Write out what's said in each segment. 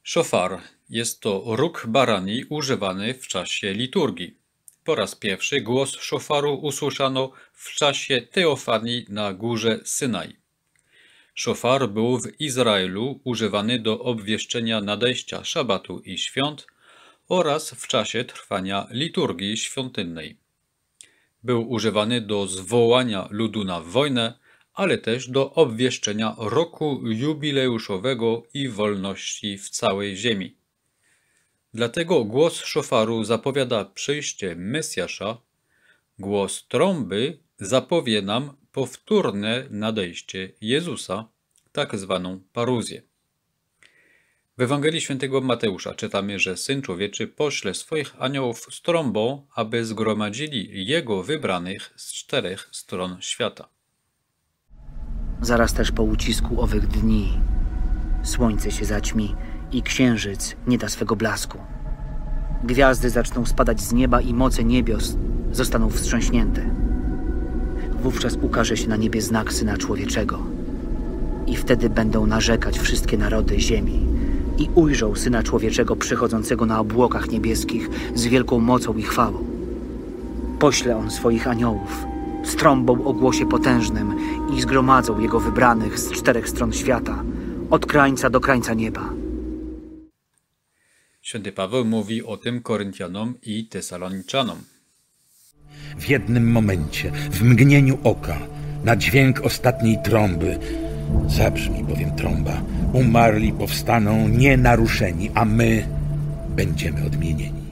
Szofar jest to róg barani używany w czasie liturgii. Po raz pierwszy głos szofaru usłyszano w czasie teofanii na górze Synaj. Szofar był w Izraelu używany do obwieszczenia nadejścia szabatu i świąt oraz w czasie trwania liturgii świątynnej. Był używany do zwołania ludu na wojnę, ale też do obwieszczenia roku jubileuszowego i wolności w całej ziemi. Dlatego głos szofaru zapowiada przyjście Mesjasza, głos trąby zapowie nam powtórne nadejście Jezusa, tak zwaną paruzję. W Ewangelii Świętego Mateusza czytamy, że Syn Człowieczy pośle swoich aniołów z trąbą, aby zgromadzili Jego wybranych z 4 stron świata. Zaraz też po ucisku owych dni słońce się zaćmi i księżyc nie da swego blasku. Gwiazdy zaczną spadać z nieba i moce niebios zostaną wstrząśnięte. Wówczas ukaże się na niebie znak Syna Człowieczego. I wtedy będą narzekać wszystkie narody ziemi i ujrzą Syna Człowieczego przychodzącego na obłokach niebieskich z wielką mocą i chwałą. Pośle On swoich aniołów z trąbą o głosie potężnym i zgromadzą Jego wybranych z 4 stron świata, od krańca do krańca nieba. Święty Paweł mówi o tym Koryntianom i Tesaloniczanom. W jednym momencie, w mgnieniu oka, na dźwięk ostatniej trąby, zabrzmi bowiem trąba, umarli powstaną nienaruszeni, a my będziemy odmienieni.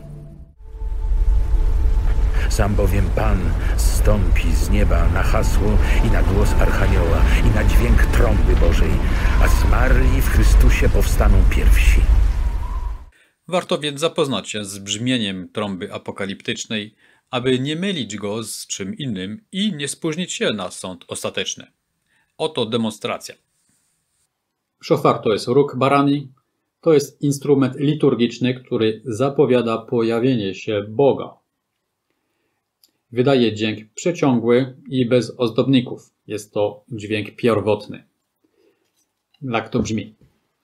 Sam bowiem Pan zstąpi z nieba na hasło i na głos Archanioła i na dźwięk trąby Bożej, a zmarli w Chrystusie powstaną pierwsi. Warto więc zapoznać się z brzmieniem trąby apokaliptycznej, aby nie mylić go z czym innym i nie spóźnić się na sąd ostateczny. Oto demonstracja. Szofar to jest róg barani, to jest instrument liturgiczny, który zapowiada pojawienie się Boga. Wydaje dźwięk przeciągły i bez ozdobników. Jest to dźwięk pierwotny. Jak to brzmi?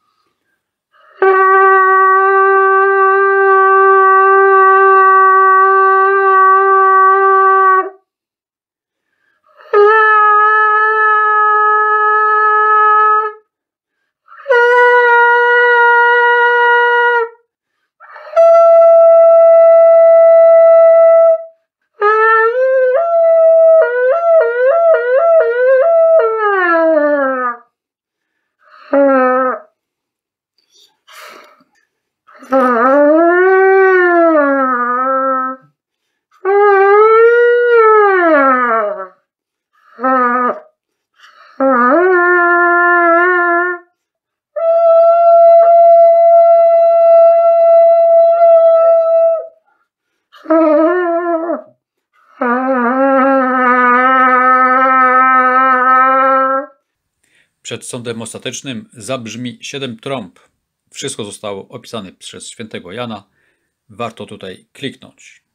Przed sądem ostatecznym zabrzmi 7 trąb. Wszystko zostało opisane przez świętego Jana. Warto tutaj kliknąć.